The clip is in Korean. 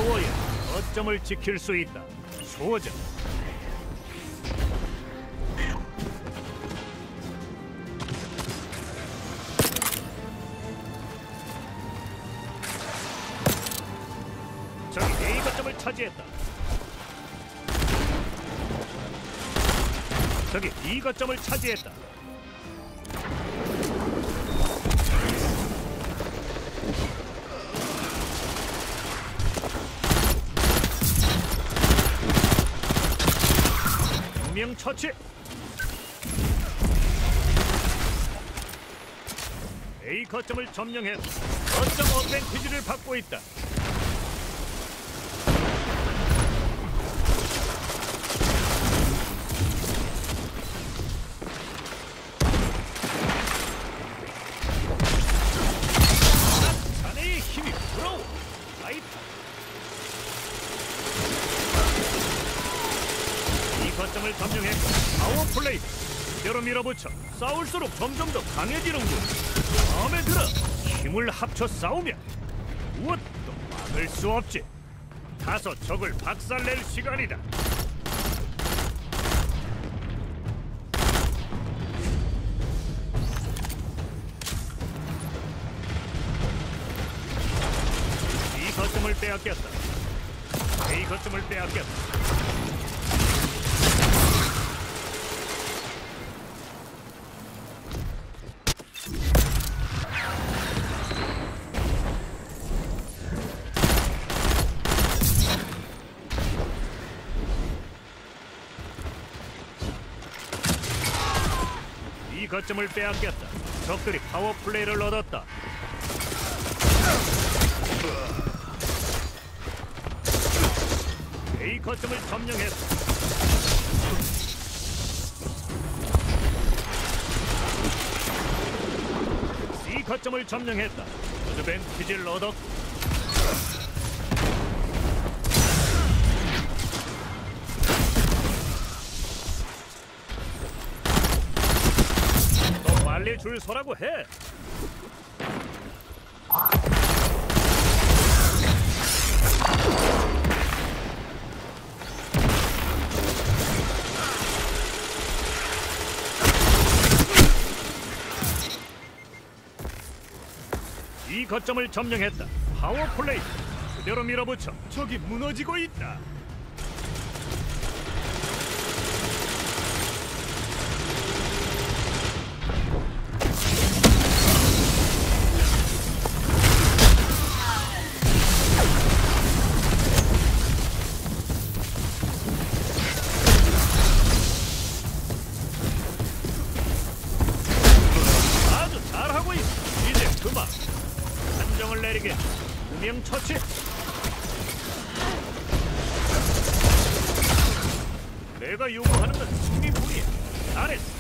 싸워야 거점을 지킬 수 있다. 소전. 적이 A 거점을 차지했다. 적이 B 거점을 차지했다. 명 처치. A 거점을 점령해 거점 어드밴티지를 받고 있다. 자네의 힘이 부러워. 아이파. 거점을 점령해 파워플레이 그대로 밀어붙여 싸울수록 점점 더 강해지는군. 마음에 들어. 힘을 합쳐 싸우면 무엇도 막을 수 없지. 가서 적을 박살낼 시간이다. 이 거점을 빼앗겼다. 이 거점을 빼앗겼다. 이 거점을 빼앗겼다. 적들이 파워플레이를 얻었다. A 거점을 점령했다. C 거점을 점령했다. 어드밴티지를 얻었고 빨리 줄 서라고 해. 이 거점을 점령했다. 파워플레이 그대로 밀어붙여 적이 무너지고 있다. 판정을 내리게. 무명 처치. 내가 요구하는 건 승리뿐이야. 잘했어.